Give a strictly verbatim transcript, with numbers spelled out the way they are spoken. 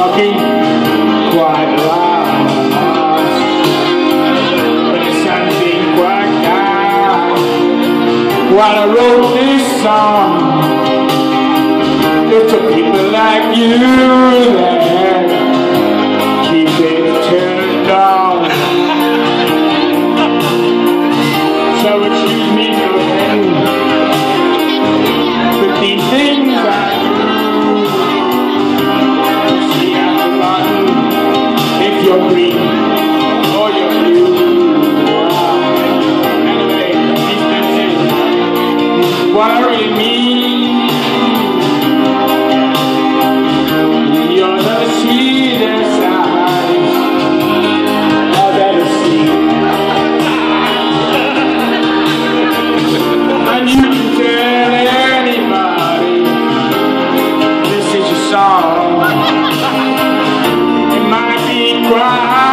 talking quite loud, but the sun's been quite down. While I wrote this song, it's to people like you that keep it turned on. So excuse me for the these things I do. See, I'm forgotten if you're green or you're blue. Anyway, these things worry me. You're the sweetest eyes I've ever seen. And you can tell anybody this is your song. It might be quiet.